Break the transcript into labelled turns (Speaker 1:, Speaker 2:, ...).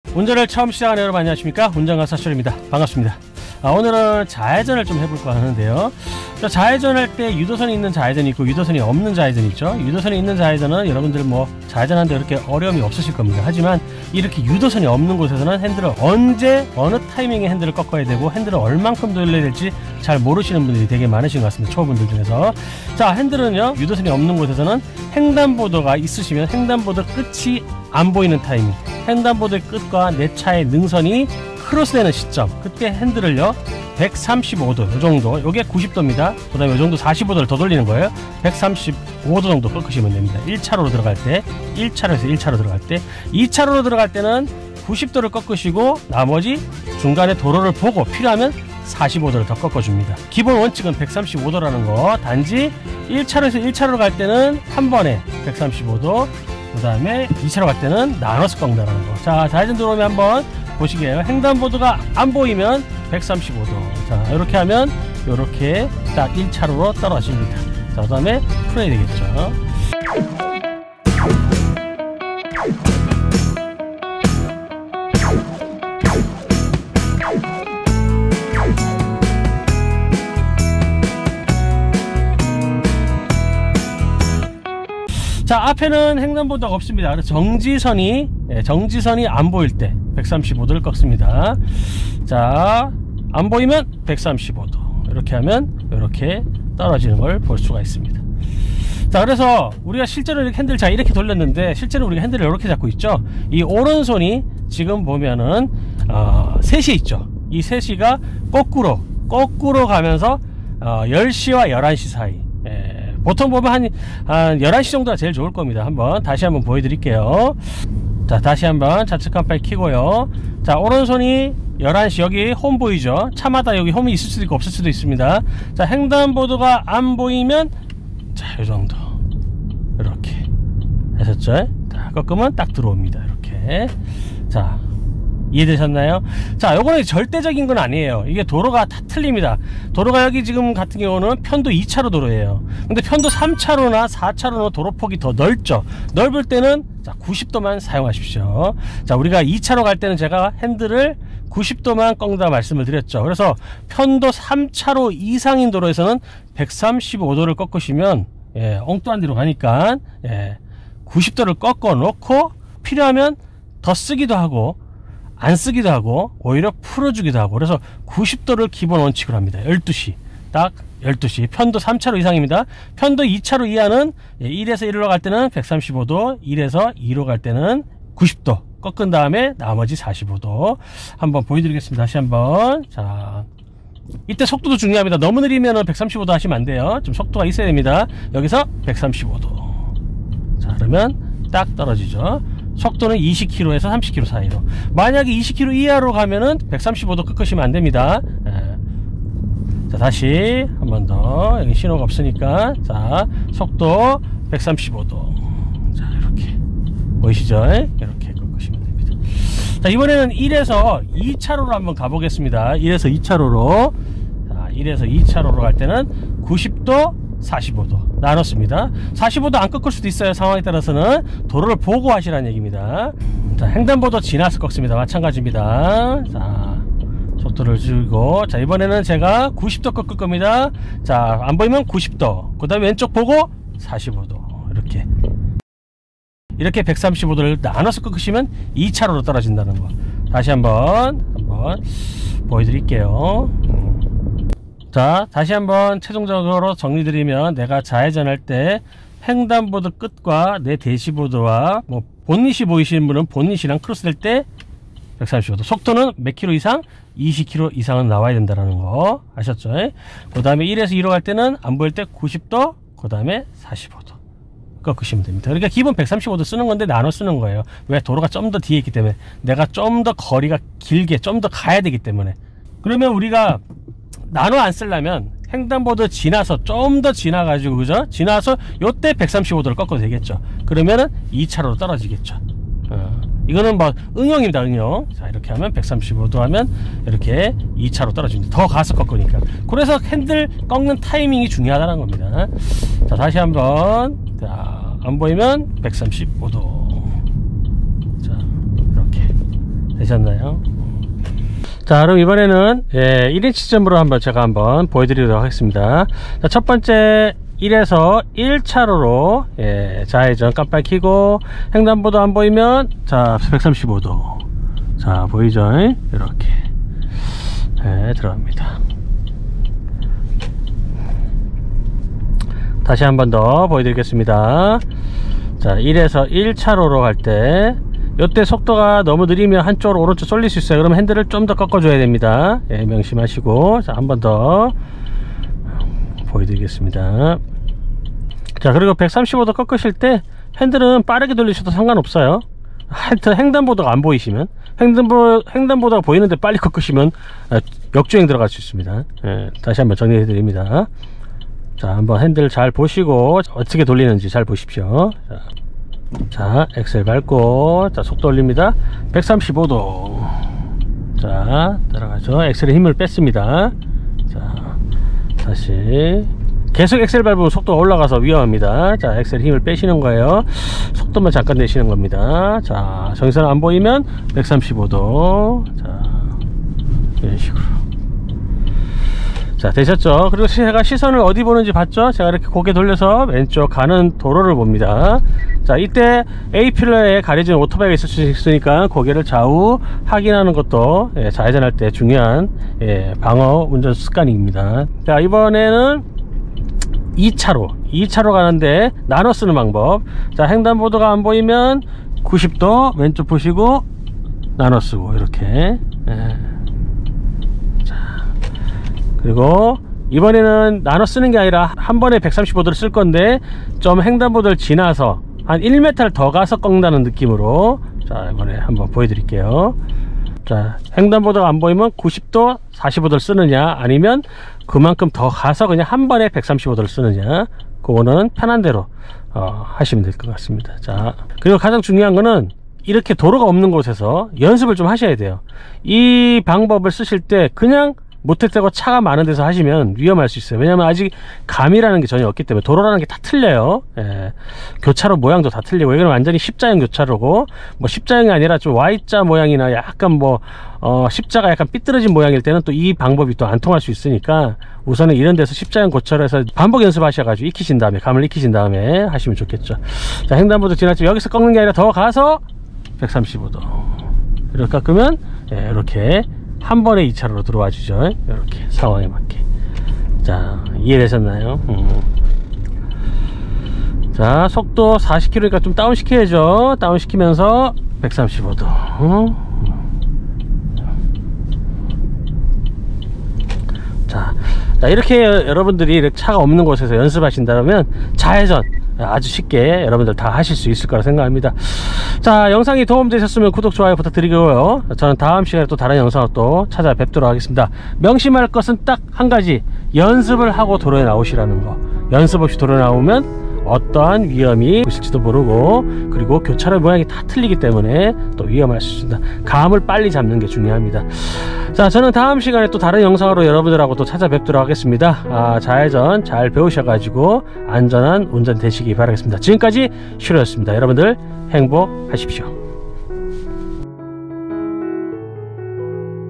Speaker 1: 운전을 처음 시작하는 여러분 안녕하십니까? 운전가사 셔입니다. 반갑습니다. 오늘은 좌회전을 좀 해볼까 하는데요. 좌회전할 때 유도선이 있는 좌회전이 있고 유도선이 없는 좌회전이 있죠. 유도선이 있는 좌회전은 여러분들 뭐 좌회전하는데 그렇게 어려움이 없으실 겁니다. 하지만 이렇게 유도선이 없는 곳에서는 핸들을 언제 어느 타이밍에 핸들을 꺾어야 되고 핸들을 얼만큼 돌려야 될지 잘 모르시는 분들이 되게 많으신 것 같습니다. 초보분들 중에서. 자, 핸들은요 유도선이 없는 곳에서는 횡단보도가 있으시면 횡단보도 끝이 안 보이는 타이밍, 횡단보도의 끝과 내 차의 능선이 크로스되는 시점, 그때 핸들을요 135도 요정도, 요게 90도입니다 그 다음에 요정도 45도를 더 돌리는 거예요. 135도 정도 꺾으시면 됩니다. 1차로로 들어갈 때, 1차로에서 1차로 들어갈 때, 2차로로 들어갈 때는 90도를 꺾으시고 나머지 중간에 도로를 보고 필요하면 45도를 더 꺾어줍니다. 기본 원칙은 135도라는 거. 단지 1차로에서 1차로로 갈 때는 한 번에 135도, 그 다음에 2차로 갈 때는 나눠서 꺾는다는 거. 자, 좌회전 들어오면 한번 보시게요. 횡단보도가 안 보이면 135도. 자, 이렇게 하면 이렇게 딱 1차로로 떨어집니다. 자, 그 다음에 풀어야 되겠죠. 자, 앞에는 횡단보도가 없습니다. 그래서 정지선이 안 보일 때 135도를 꺾습니다. 자, 안 보이면 135도. 이렇게 하면 이렇게 떨어지는 걸 볼 수가 있습니다. 자, 그래서 우리가 실제로 이렇게 핸들 이렇게 돌렸는데 실제로 우리가 핸들을 이렇게 잡고 있죠. 이 오른손이 지금 보면은 셋이 있죠. 이 셋이가 거꾸로 가면서 10시와 11시 사이. 보통 보면 한 11시 정도가 제일 좋을 겁니다. 다시 한번 보여드릴게요. 자, 다시 한번 좌측 깜빡이 켜고요. 자, 오른손이 11시, 여기 홈 보이죠? 차마다 여기 홈이 있을 수도 있고 없을 수도 있습니다. 자, 횡단보도가 안 보이면 자, 요 정도 이렇게 하셨죠? 자, 꺾으면 딱 들어옵니다. 이렇게. 자, 이해되셨나요? 자, 요거는 절대적인 건 아니에요. 이게 도로가 다 틀립니다. 도로가 여기 지금 같은 경우는 편도 2차로 도로예요. 근데 편도 3차로나 4차로는 도로폭이 더 넓죠. 넓을 때는 자, 90도만 사용하십시오. 자, 우리가 2차로 갈 때는 제가 핸들을 90도만 꺾는다 말씀을 드렸죠. 그래서 편도 3차로 이상인 도로에서는 135도를 꺾으시면 엉뚱한 데로 가니까 90도를 꺾어 놓고 필요하면 더 쓰기도 하고 안 쓰기도 하고 오히려 풀어주기도 하고, 그래서 90도를 기본 원칙으로 합니다. 12시 딱 12시. 편도 3차로 이상입니다. 편도 2차로 이하는 1에서 1로 갈 때는 135도, 1에서 2로 갈 때는 90도 꺾은 다음에 나머지 45도 한번 보여드리겠습니다. 다시 한번. 자, 이때 속도도 중요합니다. 너무 느리면 135도 하시면 안 돼요. 좀 속도가 있어야 됩니다. 여기서 135도. 자, 그러면 딱 떨어지죠. 속도는 20km에서 30km 사이로. 만약에 20km 이하로 가면은 135도 꺾으시면 안 됩니다. 자, 다시 한 번 더. 여기 신호가 없으니까. 자, 속도 135도. 자, 이렇게 보이시죠? 이렇게 꺾으시면 됩니다. 자, 이번에는 1에서 2차로로 한번 가보겠습니다. 1에서 2차로로. 자, 1에서 2차로로 갈 때는 90도, 45도 나눴습니다. 45도 안 꺾을 수도 있어요. 상황에 따라서는 도로를 보고 하시라는 얘기입니다. 자, 횡단보도 지나서 꺾습니다. 마찬가지입니다. 자, 속도를 줄이고. 자, 이번에는 제가 90도 꺾을 겁니다. 자, 안 보이면 90도, 그 다음에 왼쪽 보고 45도. 이렇게 135도를 나눠서 꺾으시면 2차로로 떨어진다는 거. 다시 한번 보여드릴게요. 자, 다시 한번 최종적으로 정리드리면, 내가 좌회전할 때 횡단보도 끝과 내 대시보드와 뭐 본닛이 보이시는 분은 본닛이랑 크로스될 때 135도, 속도는 몇 킬로 이상? 20km 이상은 나와야 된다는 거 아셨죠? 그 다음에 1에서 2로 갈 때는 안 보일 때 90도, 그 다음에 45도 꺾으시면 됩니다. 그러니까 기본 135도 쓰는 건데 나눠 쓰는 거예요. 왜? 도로가 좀 더 뒤에 있기 때문에, 내가 좀 더 거리가 길게 좀 더 가야 되기 때문에. 그러면 우리가 나눠 안 쓰려면 횡단보도 지나서 좀 더 지나가지고, 그죠? 지나서 요때 135도를 꺾어도 되겠죠. 그러면은 2차로로 떨어지겠죠. 이거는 뭐 응용입니다. 응용. 자, 이렇게 하면 135도 하면 이렇게 2차로 떨어집니다. 더 가서 꺾으니까. 그래서 핸들 꺾는 타이밍이 중요하다는 겁니다. 자, 다시 한번. 자, 안 보이면 135도. 자, 이렇게 되셨나요? 자, 그럼 이번에는 1인치 시점으로 제가 한번 보여드리도록 하겠습니다. 자, 첫 번째 1에서 1차로로 좌회전 깜빡 켜고 횡단보도 안 보이면 자 135도 자 보이죠? 이렇게 들어갑니다. 다시 한 번 더 보여드리겠습니다. 자 1에서 1차로로 갈 때 이때 속도가 너무 느리면 한쪽으로 오른쪽 쏠릴 수 있어요. 그러면 핸들을 좀 더 꺾어줘야 됩니다. 명심하시고 자 한 번 더 보여드리겠습니다. 자 그리고 135도 꺾으실 때 핸들은 빠르게 돌리셔도 상관없어요. 하여튼 횡단보도가 안 보이시면 횡단보도가 보이는데 빨리 꺾으시면 역주행 들어갈 수 있습니다. 다시 한번 정리해 드립니다. 자 한번 핸들 잘 보시고 어떻게 돌리는지 잘 보십시오. 자 엑셀 밟고 자 속도 올립니다. 135도 자 들어가죠. 엑셀에 힘을 뺐습니다. 자 다시 계속 엑셀 밟으면 속도가 올라가서 위험합니다. 자 엑셀 힘을 빼시는 거예요. 속도만 잠깐 내시는 겁니다. 자 정선 안 보이면 135도 자 이런 식으로 자 되셨죠? 그리고 제가 시선을 어디 보는지 봤죠? 제가 이렇게 고개 돌려서 왼쪽 가는 도로를 봅니다. 자 이때 A필러에 가려진 오토바이가 있을 수 있으니까 고개를 좌우 확인하는 것도 좌회전할 때 중요한 방어 운전 습관입니다. 자 이번에는 2차로 가는데 나눠 쓰는 방법. 자 횡단보도가 안 보이면 90도 왼쪽 보시고 나눠 쓰고 이렇게 그리고 이번에는 나눠 쓰는 게 아니라 한 번에 135도를 쓸 건데 좀 횡단보도를 지나서 한 1m를 더 가서 꺾는다는 느낌으로 자 이번에 한번 보여드릴게요. 자 횡단보도가 안 보이면 90도 45도를 쓰느냐 아니면 그만큼 더 가서 그냥 한 번에 135도를 쓰느냐 그거는 편한 대로 하시면 될 것 같습니다. 자 그리고 가장 중요한 거는 이렇게 도로가 없는 곳에서 연습을 좀 하셔야 돼요. 이 방법을 쓰실 때 그냥 모택되고 차가 많은 데서 하시면 위험할 수 있어요. 왜냐면 아직 감이라는 게 전혀 없기 때문에 도로라는 게 다 틀려요. 교차로 모양도 다 틀리고 이건 완전히 십자형 교차로고 뭐 십자형이 아니라 좀 Y자 모양이나 약간 뭐 십자가 약간 삐뚤어진 모양일 때는 또 이 방법이 또 안 통할 수 있으니까 우선은 이런 데서 십자형 교차로에서 반복 연습하셔가지고 익히신 다음에 감을 익히신 다음에 하시면 좋겠죠. 자 횡단보도 지났죠. 여기서 꺾는 게 아니라 더 가서 135도 이렇게 깎으면 이렇게 한 번에 2차로로 들어와 주죠. 이렇게 상황에 맞게. 자 이해되셨나요? 자 속도 40km니까 좀 다운 시켜야죠. 다운 시키면서 135도 자 이렇게 여러분들이 차가 없는 곳에서 연습하신다면 좌회전 아주 쉽게 여러분들 다 하실 수 있을 거라 생각합니다. 자 영상이 도움되셨으면 구독 좋아요 부탁드리고요. 저는 다음 시간에 또 다른 영상으로 또 찾아뵙도록 하겠습니다. 명심할 것은 딱 한 가지, 연습을 하고 도로에 나오시라는 거. 연습 없이 도로에 나오면 어떠한 위험이 있을지도 모르고 그리고 교차로 모양이 다 틀리기 때문에 또 위험할 수 있습니다. 감을 빨리 잡는 게 중요합니다. 자 저는 다음 시간에 또 다른 영상으로 여러분들하고 또 찾아뵙도록 하겠습니다. 좌회전 잘 배우셔가지고 안전한 운전 되시기 바라겠습니다. 지금까지 슈로였습니다. 여러분들 행복하십시오.